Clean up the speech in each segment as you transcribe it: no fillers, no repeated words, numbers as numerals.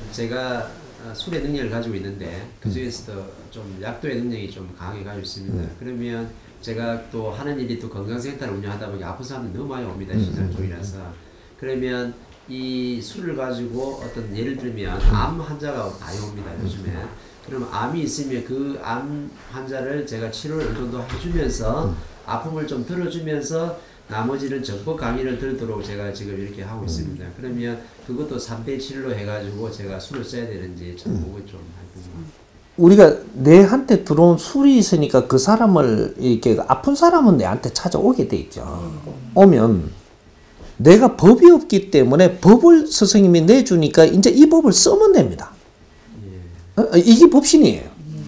제가 술의 능력을 가지고 있는데 그 중에서도 좀 약도의 능력이 좀 강하게 가지고 있습니다. 그러면 제가 또 하는 일이 또 건강센터를 운영하다 보니 아픈 사람들이 너무 많이 옵니다. 시설 쪽이라서. 그러면 이 술을 가지고 어떤 예를 들면 암 환자가 많이 옵니다. 요즘에. 그러면 암이 있으면 그 암 환자를 제가 치료를 어느 정도 해주면서 아픔을 좀 들어주면서 나머지는 정법 강의를 들도록 제가 지금 이렇게 하고 있습니다. 그러면 그것도 3대 7로 해가지고 제가 술을 써야 되는지 참 그거 좀 알고. 우리가 내한테 들어온 술이 있으니까 그 사람을 이렇게 아픈 사람은 내한테 찾아오게 돼 있죠. 오면 내가 법이 없기 때문에 법을 스승님이 내주니까 이제 이 법을 쓰면 됩니다. 이게 법신이에요.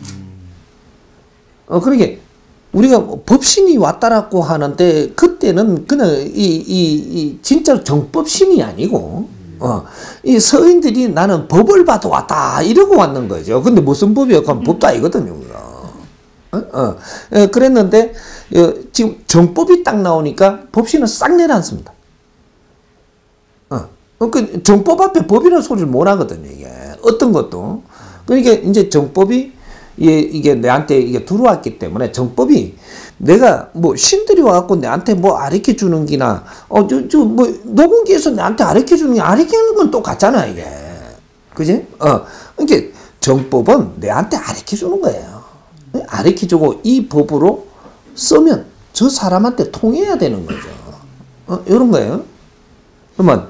그러니까 우리가 법신이 왔다라고 하는데 그때는 그냥 이 진짜 정법신이 아니고 이 서인들이 나는 법을 봐도 왔다 이러고 왔는 거죠. 근데 무슨 법이요? 그럼 법도 아니거든요. 그랬는데 지금 정법이 딱 나오니까 법신은 싹 내려앉습니다. 그 정법 앞에 법이라는 소리를 못 하거든요. 이게 어떤 것도. 그러니까 이제 정법이 이게 내한테 이게 들어왔기 때문에 정법이 내가 뭐 신들이 와갖고 내한테 뭐 가르쳐 주는 기나 뭐 녹음기에서 내한테 가르쳐 주는 게 가르치는 건 똑같잖아 이게. 그지? 그러니까 정법은 내한테 가르쳐 주는 거예요. 가르쳐 주고 이 법으로 쓰면 저 사람한테 통해야 되는 거죠. 이런 거예요. 그러면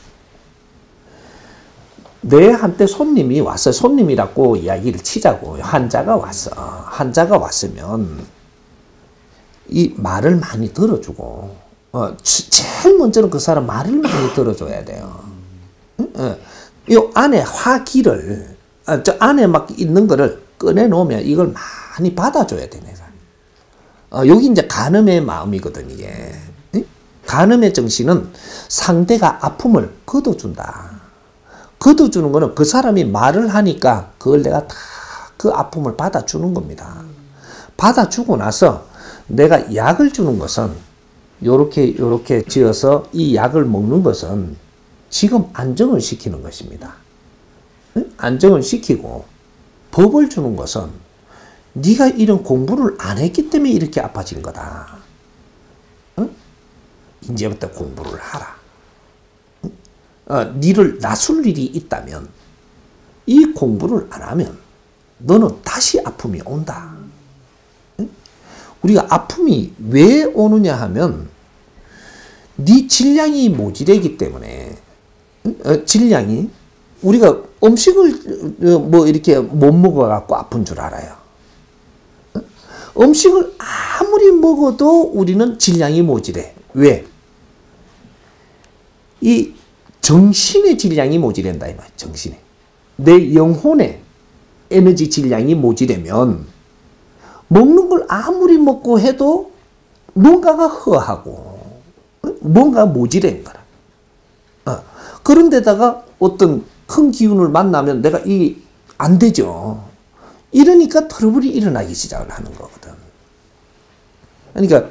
내한테 손님이 왔어요. 손님이라고 이야기를 치자고. 환자가 왔어. 환자가 왔으면 이 말을 많이 들어주고 제일 먼저는 그 사람 말을 많이 들어줘야 돼요. 이 안에 화기를 저 안에 막 있는 거를 꺼내놓으면 이걸 많이 받아줘야 되네. 여기 이제 간음의 마음이거든 이게. 간음의 정신은 상대가 아픔을 걷어준다. 걷어주는 거는 그 사람이 말을 하니까 그걸 내가 다 그 아픔을 받아주는 겁니다. 받아주고 나서 내가 약을 주는 것은 요렇게 지어서 이 약을 먹는 것은 지금 안정을 시키는 것입니다. 안정을 시키고 법을 주는 것은 네가 이런 공부를 안 했기 때문에 이렇게 아파진 거다. 이제부터 공부를 하라. 니를 나술 일이 있다면 이 공부를 안 하면 너는 다시 아픔이 온다. 우리가 아픔이 왜 오느냐 하면 네 질량이 모질하기 때문에 질량이 우리가 음식을 뭐 이렇게 못 먹어갖고 아픈 줄 알아요. 음식을 아무리 먹어도 우리는 질량이 모질해. 왜? 이 정신의 질량이 모자란다 이 말이야. 정신의. 내 영혼의 에너지 질량이 모자라면 먹는 걸 아무리 먹고 해도 뭔가가 허하고 뭔가 모자란 거라. 그런데다가 어떤 큰 기운을 만나면 내가 안 되죠. 이러니까 트러블이 일어나기 시작을 하는 거거든. 그러니까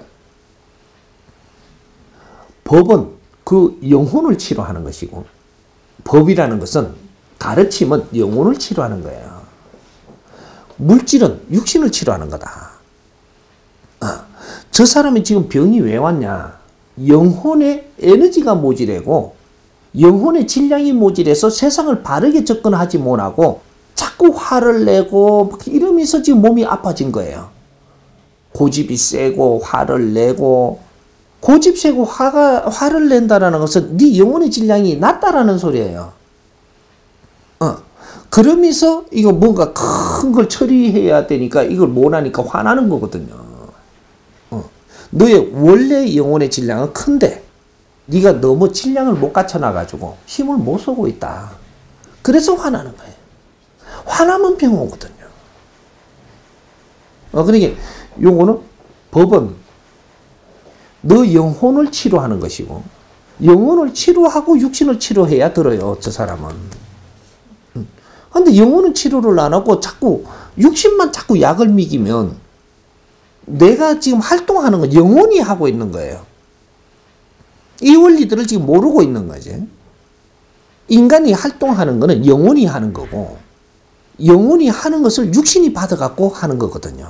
법은 그 영혼을 치료하는 것이고 법이라는 것은 가르침은 영혼을 치료하는 거예요. 물질은 육신을 치료하는 거다. 저 사람이 지금 병이 왜 왔냐? 영혼의 에너지가 모자라고 영혼의 질량이 모자라서 세상을 바르게 접근하지 못하고 자꾸 화를 내고 이러면서 지금 몸이 아파진 거예요. 고집이 세고 화를 내고 고집 세고 화를 낸다라는 것은 네 영혼의 질량이 낮다라는 소리예요. 그러면서 이거 뭔가 큰 걸 처리해야 되니까 이걸 못하니까 화나는 거거든요. 너의 원래 영혼의 질량은 큰데 네가 너무 질량을 못 갖춰놔가지고 힘을 못 쓰고 있다. 그래서 화나는 거예요. 화나면 병 오거든요. 그러니까 요거는 법은 너 영혼을 치료하는 것이고 영혼을 치료하고 육신을 치료해야 들어요. 저 사람은. 근데 영혼은 치료를 안 하고 자꾸 육신만 자꾸 약을 먹이면 내가 지금 활동하는 건 영혼이 하고 있는 거예요. 이 원리들을 지금 모르고 있는 거지. 인간이 활동하는 거는 영혼이 하는 거고, 영혼이 하는 것을 육신이 받아갖고 하는 거거든요.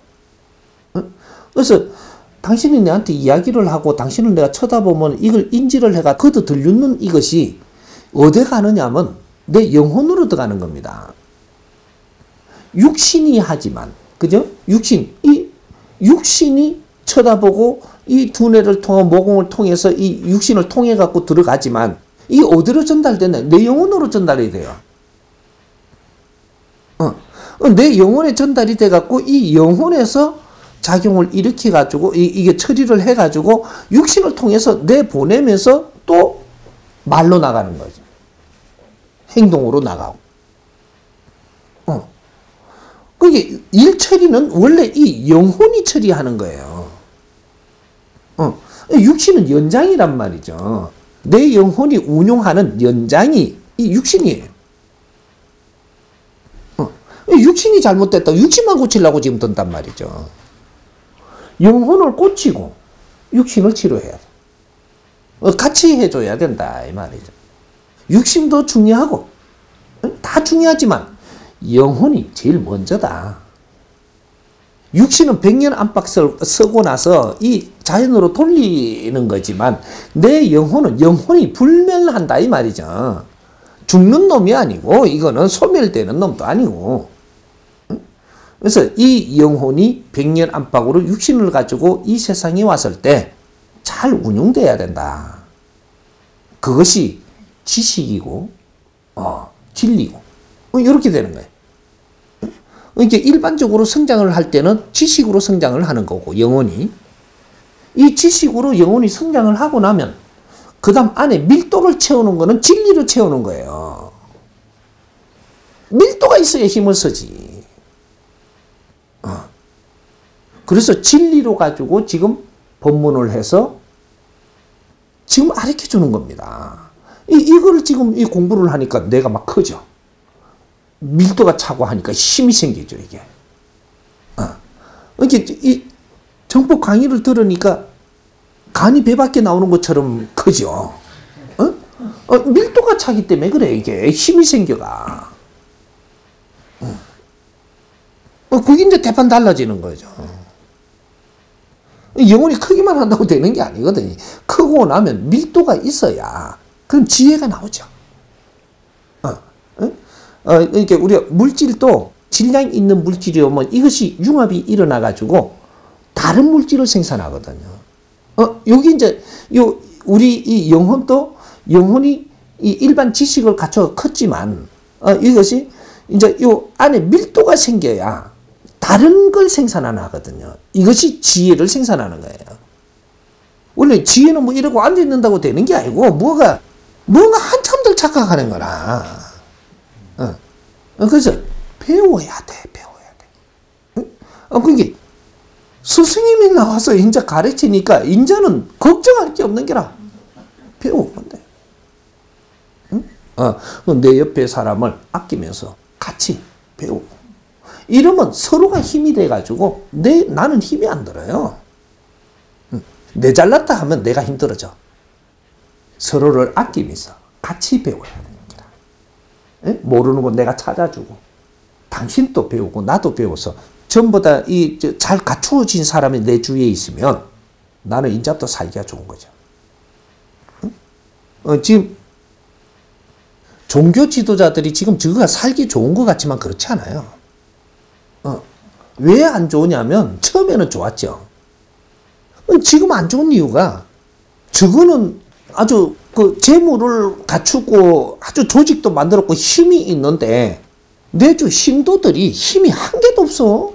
그래서 당신이 내한테 이야기를 하고 당신을 내가 쳐다보면 이걸 인지를 해가 거둬 들유는 이것이 어디 가느냐 하면 내 영혼으로 들어가는 겁니다. 육신이 하지만, 그죠? 이 육신이 쳐다보고 이 두뇌를 통한 모공을 통해서 이 육신을 통해 갖고 들어가지만 이게 어디로 전달되냐? 내 영혼으로 전달이 돼요. 내 영혼에 전달이 돼 갖고 이 영혼에서 작용을 일으켜 가지고 이게 처리를 해 가지고 육신을 통해서 내보내면서 또 말로 나가는 거죠. 행동으로 나가고. 그게 일 처리는 원래 이 영혼이 처리하는 거예요. 육신은 연장이란 말이죠. 내 영혼이 운용하는 연장이 이 육신이에요. 육신이 잘못됐다. 육신만 고치려고 지금 든단 말이죠. 영혼을 고치고 육신을 치료해야 돼. 같이 해줘야 된다 이 말이죠. 육신도 중요하고 다 중요하지만 영혼이 제일 먼저다. 육신은 100년 안팎을 쓰고 나서 이 자연으로 돌리는 거지만 내 영혼이 불멸한다 이 말이죠. 죽는 놈이 아니고 이거는 소멸되는 놈도 아니고. 그래서 이 영혼이 100년 안팎으로 육신을 가지고 이 세상에 왔을 때 잘 운용돼야 된다. 그것이 지식이고 진리고 이렇게 되는 거예요. 이렇게 일반적으로 성장을 할 때는 지식으로 성장을 하는 거고 영혼이 이 지식으로 영혼이 성장을 하고 나면 그 다음 안에 밀도를 채우는 거는 진리로 채우는 거예요. 밀도가 있어야 힘을 쓰지. 그래서 진리로 가지고 지금 법문을 해서 지금 가르쳐 주는 겁니다. 이걸 지금 이 공부를 하니까 내가 막 커져. 밀도가 차고 하니까 힘이 생기죠, 이게. 이렇게 이 정법 강의를 들으니까 간이 배 밖에 나오는 것처럼 크죠. 밀도가 차기 때문에 그래, 이게. 힘이 생겨가. 그게 이제 대판 달라지는 거죠. 영혼이 크기만 한다고 되는 게 아니거든요. 크고 나면 밀도가 있어야 그럼 지혜가 나오죠. 이렇게 우리가 물질도 질량 있는 물질이면 이것이 융합이 일어나가지고 다른 물질을 생산하거든요. 여기 이제 우리 이 영혼도 영혼이 이 일반 지식을 갖춰 컸지만 이것이 이제 요 안에 밀도가 생겨야 다른 걸 생산하거든요. 이것이 지혜를 생산하는 거예요. 원래 지혜는 뭐 이러고 앉아 있는다고 되는 게 아니고 뭔가 한참들 착각하는 거라. 그래서 배워야 돼. 그게 스승님이 나와서 인자 가르치니까 인자는 걱정할 게 없는 게라. 배우면 돼. 내 옆에 사람을 아끼면서 같이 배우고. 이러면 서로가 힘이 돼가지고 나는 힘이 안 들어요. 내 잘났다 하면 내가 힘들어져. 서로를 아끼면서 같이 배워야 됩니다. 모르는 거 내가 찾아주고 당신도 배우고 나도 배워서 전부 다 잘 갖추어진 사람이 내 주위에 있으면 나는 인자도 살기가 좋은 거죠. 지금 종교 지도자들이 지금 저거가 살기 좋은 것 같지만 그렇지 않아요. 왜 안 좋으냐면 처음에는 좋았죠. 지금 안 좋은 이유가 저거는 아주 그 재물을 갖추고 아주 조직도 만들었고 힘이 있는데 내 주 신도들이 힘이 한 개도 없어.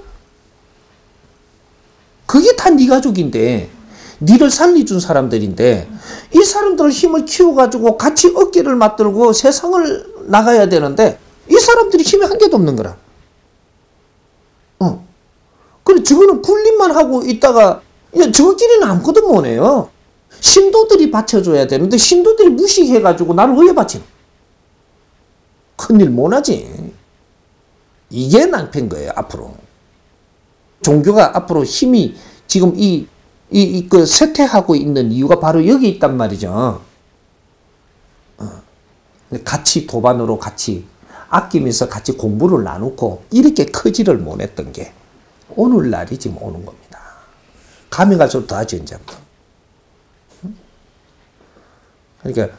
그게 다 네 가족인데 니를 살려준 사람들인데 이 사람들 힘을 키워가지고 같이 어깨를 맞들고 세상을 나가야 되는데 이 사람들이 힘이 한 개도 없는 거라. 그래 저거는 군림만 하고 있다가 저거끼리는 아무것도 못해요. 신도들이 받쳐줘야 되는데 신도들이 무시해가지고 나를 왜 받쳐? 큰일 못하지. 이게 낭패인 거예요 앞으로. 종교가 앞으로 힘이 지금 그 쇠퇴하고 있는 이유가 바로 여기 있단 말이죠. 같이 도반으로 같이 아끼면서 같이 공부를 나누고 이렇게 크지를 못했던 게 오늘날이 지금 오는 겁니다. 가면 갈수록 더하죠, 이제부터. 그러니까,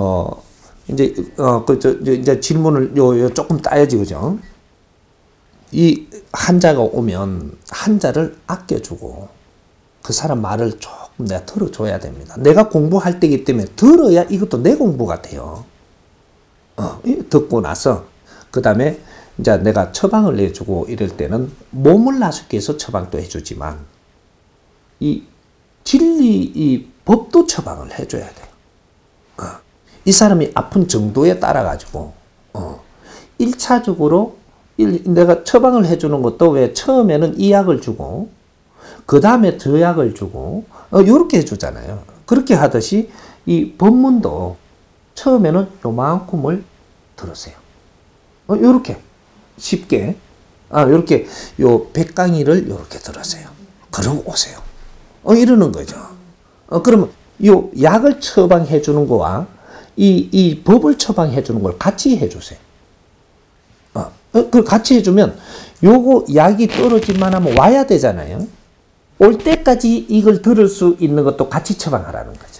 이제 질문을 조금 따야지, 그죠? 이 한자가 오면 한자를 아껴주고 그 사람 말을 조금 내가 들어줘야 됩니다. 내가 공부할 때이기 때문에 들어야 이것도 내 공부가 돼요. 듣고 나서 그 다음에 이제 내가 처방을 내주고 이럴 때는 몸을 나서게 해서 처방도 해주지만 이 진리, 이 법도 처방을 해줘야 돼요. 이 사람이 아픈 정도에 따라 가지고 1차적으로 내가 처방을 해주는 것도 왜 처음에는 이 약을 주고 그 다음에 저 약을 주고 요렇게 해주잖아요. 그렇게 하듯이 이 법문도 처음에는 요만큼을 들으세요. 요렇게 쉽게 요렇게 요 백강의를 요렇게 들으세요. 그러고 오세요. 이러는 거죠. 그러면 요 약을 처방해 주는 거와 이 법을 처방해 주는 걸 같이 해 주세요. 그걸 같이 해주면 요거 약이 떨어질만 하면 와야 되잖아요. 올 때까지 이걸 들을 수 있는 것도 같이 처방하라는 거죠.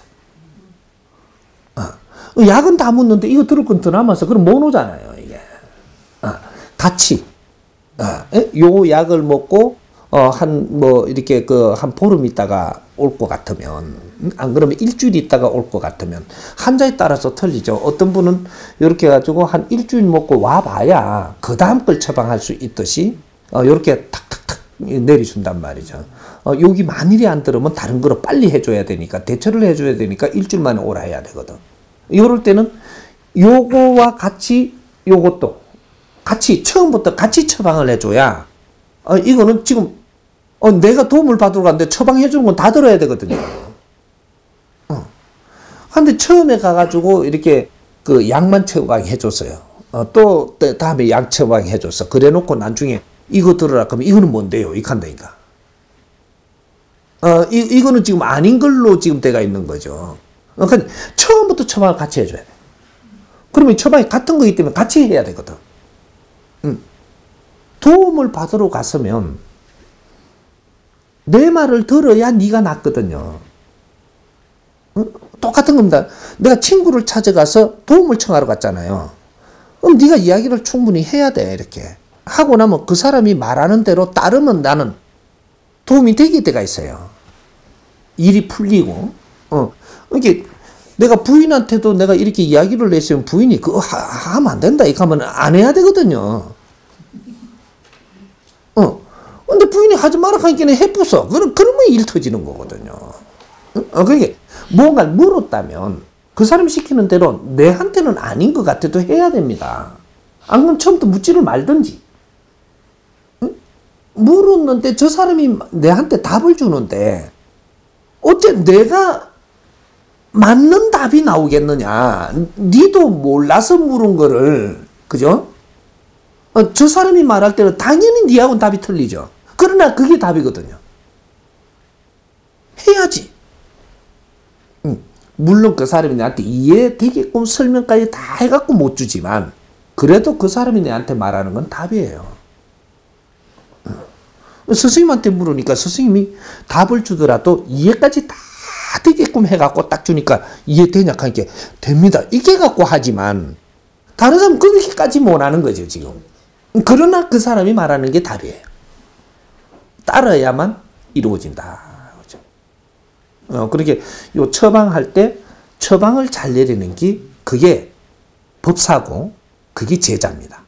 약은 다 묻는데 이거 들을 건 더 남아서 그럼 못 오잖아요, 이게. 같이. 요 약을 먹고, 이렇게 한 보름 있다가 올 것 같으면, 안 그러면 일주일 있다가 올 것 같으면, 환자에 따라서 틀리죠. 어떤 분은 이렇게 해가지고 한 일주일 먹고 와봐야 그 다음 걸 처방할 수 있듯이, 요렇게 탁탁탁 내려준단 말이죠. 여기 만일이 안 들으면 다른 거로 빨리 해줘야 되니까, 대처를 해줘야 되니까 일주일 만에 오라 해야 되거든. 이럴 때는 요거와 같이, 요것도 같이, 처음부터 같이 처방을 해줘야, 이거는 지금, 내가 도움을 받으러 갔는데 처방해주는 건 다 들어야 되거든요. 근데 처음에 가가지고 이렇게 그 약만 처방해줬어요. 또 다음에 약 처방해줬어. 그래 놓고 나중에 이거 들으라 그러면 이거는 뭔데요? 이렇게 한다니까. 이거는 지금 아닌 걸로 지금 돼가 있는 거죠. 그러니까 처음부터 처방을 같이 해줘야 돼. 그러면 처방이 같은 거기 때문에 같이 해야 되거든. 도움을 받으러 갔으면 내 말을 들어야 네가 낫거든요. 똑같은 겁니다. 내가 친구를 찾아가서 도움을 청하러 갔잖아요. 그럼 네가 이야기를 충분히 해야 돼. 이렇게 하고 나면 그 사람이 말하는 대로 따르면 나는 도움이 되게 때가 있어요. 일이 풀리고. 이게 내가 부인한테도 내가 이렇게 이야기를 했으면 부인이 그거 하면 안 된다. 이렇게 하면 안 해야 되거든요. 근데 부인이 하지 마라 하니까 해부서. 그러면 일 터지는 거거든요. 그게 뭔가를 물었다면 그 사람이 시키는 대로 내한테는 아닌 것 같아도 해야 됩니다. 안 그러면 처음부터 묻지를 말든지. 물었는데 저 사람이 내한테 답을 주는데 어째 내가 맞는 답이 나오겠느냐. 니도 몰라서 물은 거를, 그죠? 저 사람이 말할 때는 당연히 니하고는 답이 틀리죠. 그러나 그게 답이거든요. 해야지. 물론 그 사람이 나한테 이해되게끔 설명까지 다 해갖고 못 주지만 그래도 그 사람이 내한테 말하는 건 답이에요. 스승님한테 물으니까 스승님이 답을 주더라도 이해까지 다 되게끔 해갖고 딱 주니까 이해되냐 하니까 됩니다. 이렇게 갖고 하지만 다른 사람은 거기까지 못하는 거죠 지금. 그러나 그 사람이 말하는 게 답이에요. 따라야만 이루어진다. 그렇게 요 처방할 때 처방을 잘 내리는 게 그게 법사고 그게 제자입니다.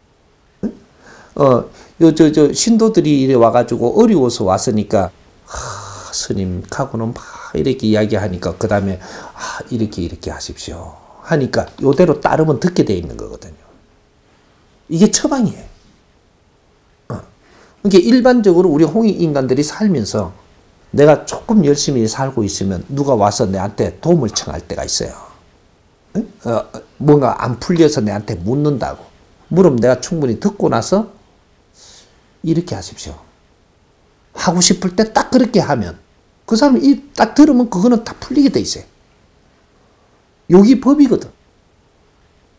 신도들이 이래 와가지고 어려워서 왔으니까 스님 하고는 막 이렇게 이야기하니까 그 다음에 이렇게 하십시오 하니까 요대로 따르면 듣게 돼 있는 거거든요. 이게 처방이에요. 그러니까 일반적으로 우리 홍익 인간들이 살면서 내가 조금 열심히 살고 있으면 누가 와서 내한테 도움을 청할 때가 있어요. 뭔가 안 풀려서 내한테 묻는다고. 물으면 내가 충분히 듣고 나서 이렇게 하십시오. 하고 싶을 때 딱 그렇게 하면 그 사람이 딱 들으면 그거는 다 풀리게 돼 있어요. 여기 법이거든.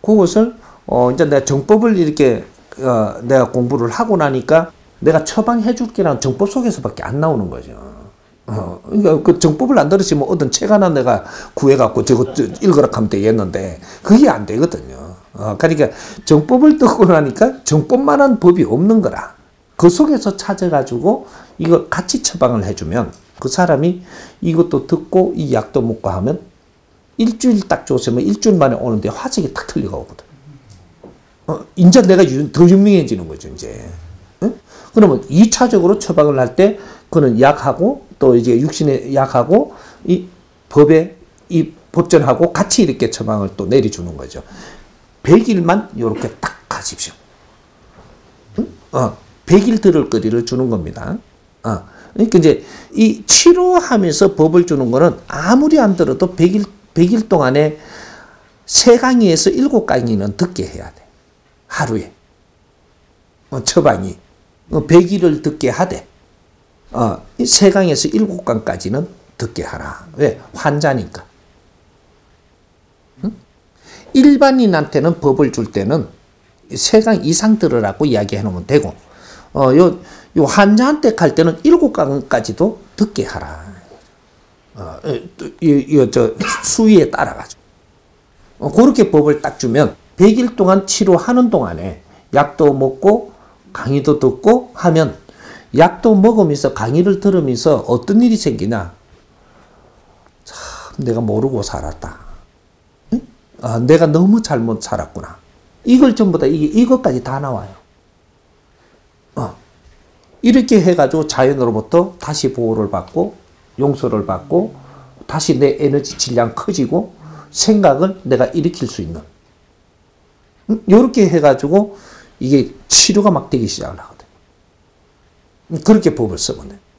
그것을 이제 내가 정법을 이렇게 내가 공부를 하고 나니까 내가 처방해 줄 게랑 정법 속에서밖에 안 나오는 거죠. 그러니까 그 정법을 안 들으시면 어떤 책 하나 내가 구해갖고 저거 읽으라 하면 되겠는데 그게 안 되거든요. 그러니까 정법을 듣고 나니까 정법만한 법이 없는 거라. 그 속에서 찾아가지고 이거 같이 처방을 해주면 그 사람이 이것도 듣고 이 약도 먹고 하면 일주일 딱 줬으면 일주일 만에 오는데 화색이 탁 틀리고 오거든. 이제 내가 더 유명해지는 거죠, 이제. 응? 그러면 2차적으로 처방을 할 때 그는 약하고 또 이제 육신의 약하고 이 법에 이 법전하고 같이 이렇게 처방을 또 내려주는 거죠. 100일만 이렇게 딱 가십시오. 응? 100일 들을 거리를 주는 겁니다. 그러니까 이제 이 치료하면서 법을 주는 거는 아무리 안 들어도 100일 동안에 3강의에서 7강의는 듣게 해야 돼. 하루에. 처방이. 100일을 듣게 하되, 3강에서 7강까지는 듣게 하라. 왜? 환자니까. 응? 일반인한테는 법을 줄 때는 3강 이상 들으라고 이야기해 놓으면 되고, 요 환자한테 갈 때는 7강까지도 듣게 하라. 수위에 따라가지고. 그렇게 법을 딱 주면 100일 동안 치료하는 동안에 약도 먹고 강의도 듣고 하면 약도 먹으면서 강의를 들으면서 어떤 일이 생기냐. 참 내가 모르고 살았다. 응? 내가 너무 잘못 살았구나. 이걸 전부 다 이것까지 다 나와요. 이렇게 해가지고 자연으로부터 다시 보호를 받고 용서를 받고 다시 내 에너지 질량 커지고 생각을 내가 일으킬 수 있는 이렇게 해가지고 이게 치료가 막 되기 시작을 하거든. 그렇게 법을 써보네.